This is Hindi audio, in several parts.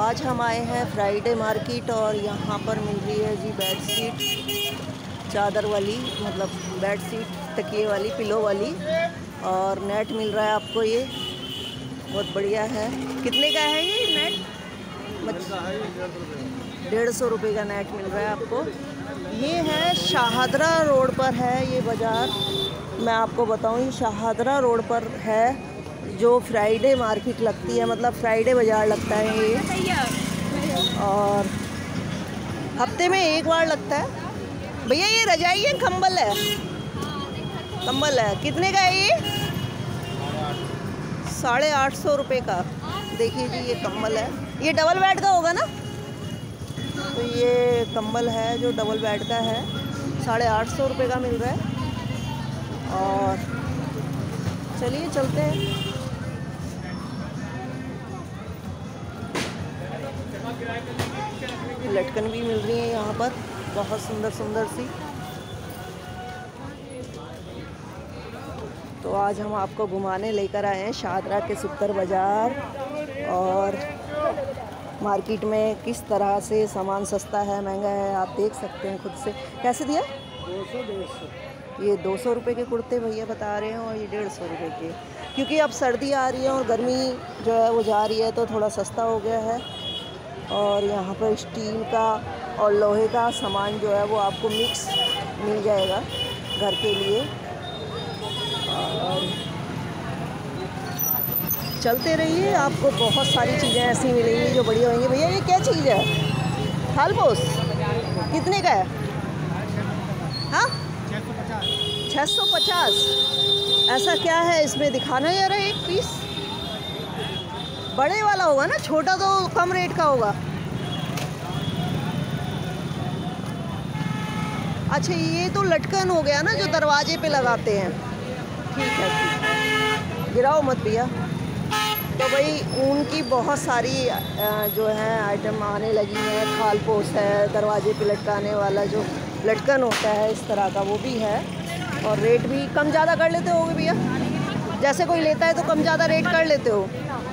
आज हम आए हैं फ्राइडे मार्केट और यहाँ पर मिल रही है जी बेडशीट, चादर वाली, मतलब बेडशीट तकिए वाली, पिलो वाली, और नेट मिल रहा है आपको। ये बहुत बढ़िया है। कितने का है ये नेट? 150 रुपये का नेट मिल रहा है आपको। ये है शाहदरा रोड पर है ये बाज़ार। मैं आपको बताऊँ, ये शाहदरा रोड पर है जो फ्राइडे मार्केट लगती है, मतलब फ्राइडे बाज़ार लगता है ये, और हफ्ते में एक बार लगता है। भैया ये रजाई है कंबल है? कंबल है। कितने का है ये? 850 रुपये का। देखिए जी, ये कंबल है, ये डबल बेड का होगा ना? तो ये कंबल है जो डबल बेड का है, 850 रुपये का मिल रहा है। और चलिए चलते हैं। लटकन भी मिल रही है यहाँ पर, बहुत सुंदर सुंदर सी। तो आज हम आपको घुमाने लेकर आए हैं शाहदरा के सुक्कर बाज़ार, और मार्केट में किस तरह से सामान सस्ता है महंगा है आप देख सकते हैं खुद से। कैसे दिया? 200। ये 200 रुपये के कुर्ते भैया बता रहे हैं, और ये 150 रुपये के, क्योंकि अब सर्दी आ रही है और गर्मी जो है वो जा रही है, तो थोड़ा सस्ता हो गया है। और यहाँ पर स्टील का और लोहे का सामान जो है वो आपको मिक्स मिल जाएगा घर के लिए। और चलते रहिए, आपको बहुत सारी चीज़ें ऐसी मिलेंगी जो बढ़िया होंगी। भैया ये क्या चीज़ है? थालपोस कितने का है? हाँ, 650। ऐसा क्या है इसमें? दिखाना जरा एक पीस। बड़े वाला होगा ना, छोटा तो कम रेट का होगा। अच्छा, ये तो लटकन हो गया ना जो दरवाजे पे लगाते हैं। ठीक है, ठीक, गिराओ मत भैया। तो भाई ऊन की बहुत सारी जो है आइटम आने लगी हैं। खालपोस है, दरवाजे पे लटकाने वाला जो लटकन होता है इस तरह का, वो भी है। और रेट भी कम ज़्यादा कर लेते होगे भैया? जैसे कोई लेता है तो कम ज़्यादा रेट कर लेते हो?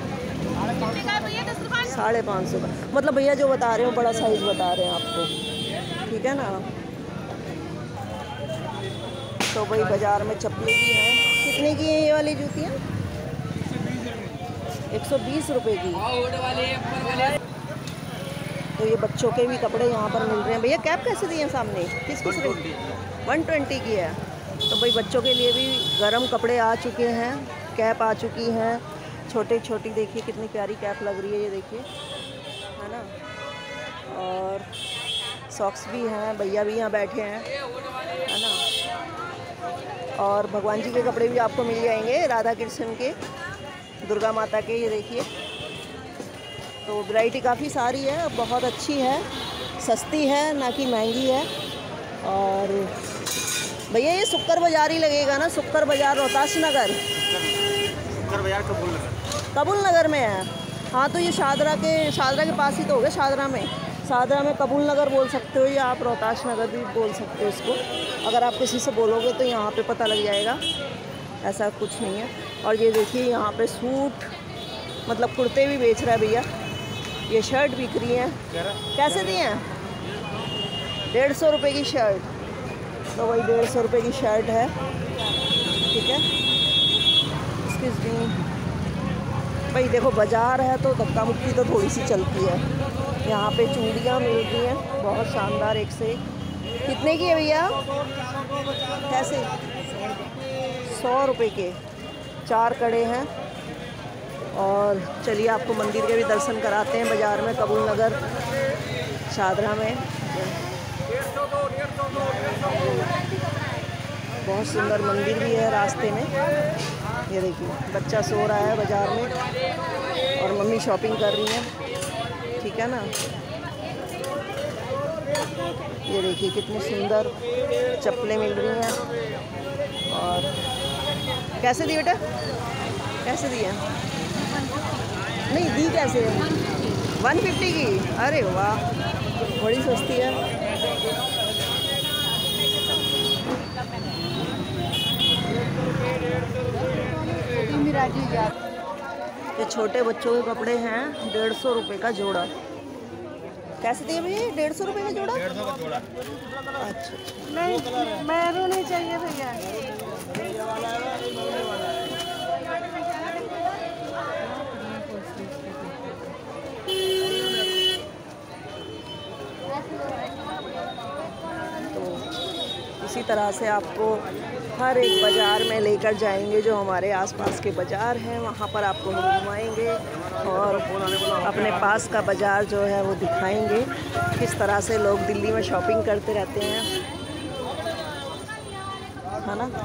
550 का, मतलब भैया जो बता रहे हो बड़ा साइज़ बता रहे हैं आपको, ठीक है ना? तो भाई बाज़ार में चप्पलें भी हैं। कितने की है ये वाली जूतियाँ? 120 रुपये की। तो ये बच्चों के भी कपड़े यहाँ पर मिल रहे हैं। भैया कैप कैसे दिए हैं सामने? किस 120 की है। तो भाई बच्चों के लिए भी गर्म कपड़े आ चुके हैं, कैप आ चुकी हैं छोटे छोटी। देखिए कितनी प्यारी कैप लग रही है, ये देखिए, है ना? और सॉक्स भी हैं, भैया भी यहाँ बैठे हैं, है ना? और भगवान जी के कपड़े भी आपको मिल जाएंगे, राधा कृष्ण के, दुर्गा माता के। ये देखिए, तो वैरायटी काफ़ी सारी है, बहुत अच्छी है, सस्ती है, ना कि महंगी है। और भैया ये सुक्कर बाज़ार ही लगेगा ना? सुक्कर बाज़ार रोहतास नगर, सुक्कर बाज़ार कबूल नगर में है। हाँ, तो ये शाहदरा के पास ही तो हो गया। शाहदरा में कबूल नगर बोल सकते हो, या आप रोहतास नगर भी बोल सकते हो इसको। अगर आप किसी से बोलोगे तो यहाँ पे पता लग जाएगा, ऐसा कुछ नहीं है। और ये देखिए यहाँ पे सूट, मतलब कुर्ते भी बेच रहा है भैया। ये शर्ट बिक रही है। कैसे दिए हैं? 150 रुपये की शर्ट। तो वही 150 रुपये की शर्ट है, ठीक है। एक्सक्यूज़ मी भाई, देखो बाज़ार है तो धक्का मुक्की तो थोड़ी सी चलती है। यहाँ पे चूड़ियाँ मिल रही हैं बहुत शानदार, एक से एक। कितने की है भैया? कैसे? 100 रुपये के 4 कड़े हैं। और चलिए आपको मंदिर के भी दर्शन कराते हैं बाज़ार में, कबूल नगर शाहदरा में। बहुत सुंदर मंदिर भी है रास्ते में। ये देखिए, बच्चा सो रहा है बाज़ार में और मम्मी शॉपिंग कर रही हैं, ठीक है ना? ये देखिए कितनी सुंदर चप्पलें मिल रही हैं। और कैसे दी बेटा? कैसे दी है? नहीं दी कैसे है? 150 की? अरे वाह, बड़ी सस्ती है। ये छोटे बच्चों के कपड़े हैं 150 रुपये का जोड़ा। कैसे दिए भैया? 150 रुपये का जोड़ा। 150 का जोड़ा। अच्छा नहीं, मैरून नहीं चाहिए भैया। तो इसी तरह से आपको हर एक बाज़ार में लेकर जाएंगे, जो हमारे आसपास के बाज़ार हैं वहाँ पर आपको हम घुमाएंगे और अपने पास का बाज़ार जो है वो दिखाएंगे, किस तरह से लोग दिल्ली में शॉपिंग करते रहते हैं, है ना।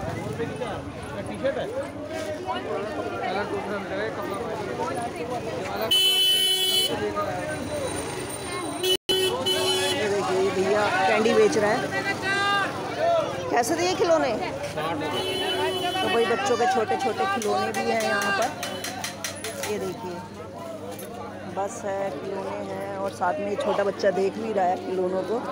ये देखिए भैया कैंडी बेच रहा है। कैसे दिए खिलौने? तो भाई बच्चों के छोटे छोटे खिलौने भी हैं यहाँ पर। ये देखिए बस है, खिलौने हैं और साथ में छोटा बच्चा देख भी रहा है खिलौनों को।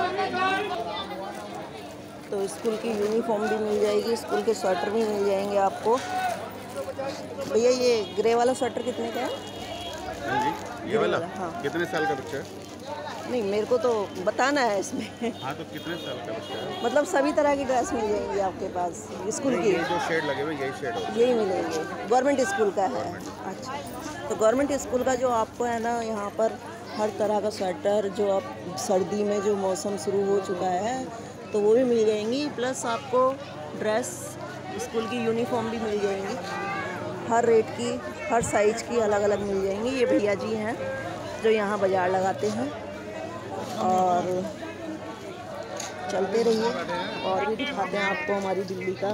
तो स्कूल की यूनिफॉर्म भी मिल जाएगी, स्कूल के स्वेटर भी मिल जाएंगे आपको। भैया ये ग्रे वाला स्वेटर कितने का है? ये वाला? हाँ। कितने साल का बच्चा है? नहीं मेरे को तो बताना है इसमें। हाँ तो कितने साल का बच्चा है? मतलब सभी तरह की ड्रेस मिल जाएंगी आपके पास स्कूल की। ये जो शेड लगे हुए यही शेड होगा? यही मिलेंगे, गवर्नमेंट स्कूल का है। अच्छा, तो गवर्नमेंट स्कूल का जो आपको है ना यहाँ पर हर तरह का स्वेटर, जो अब सर्दी में जो मौसम शुरू हो चुका है तो वो भी मिल जाएंगी, प्लस आपको ड्रेस स्कूल की यूनिफॉर्म भी मिल जाएंगी, हर रेट की, हर साइज़ की अलग अलग मिल जाएंगी। ये भैया जी हैं जो यहाँ बाज़ार लगाते हैं। और चलते रहिए और भी दिखाते हैं आपको हमारी दिल्ली का।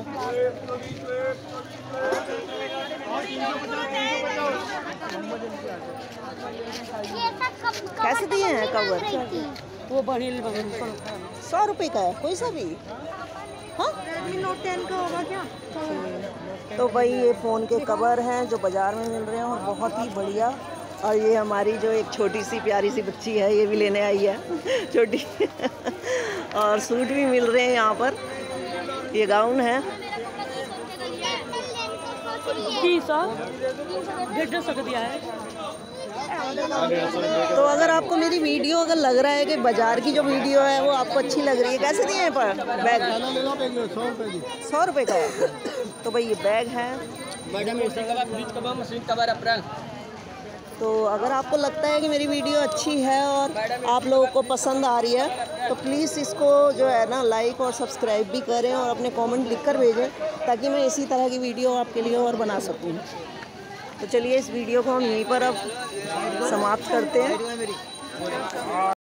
कैसे दिए हैं कवर? वो बनील 100 रुपये का है कोई सा भी? हाँ नोट 10 का होगा क्या? तो भाई ये फ़ोन के कवर हैं जो बाज़ार में मिल रहे हैं और बहुत ही बढ़िया। और ये हमारी जो एक छोटी सी प्यारी सी बच्ची है ये भी लेने आई है छोटी और सूट भी मिल रहे हैं यहाँ पर। ये गाउन है 150 का दिया है। तो अगर आपको मेरी वीडियो अगर लग रहा है कि बाज़ार की जो वीडियो है वो आपको अच्छी लग रही है, कैसे दिए हैं पर बैग? 100 रुपये का है। तो भाई ये बैग है। तो अगर आपको लगता है कि मेरी वीडियो अच्छी है और आप लोगों को पसंद आ रही है तो प्लीज़ इसको जो है ना लाइक और सब्सक्राइब भी करें और अपने कमेंट लिखकर भेजें, ताकि मैं इसी तरह की वीडियो आपके लिए और बना सकूँ। तो चलिए इस वीडियो को हम यहीं पर अब समाप्त करते हैं।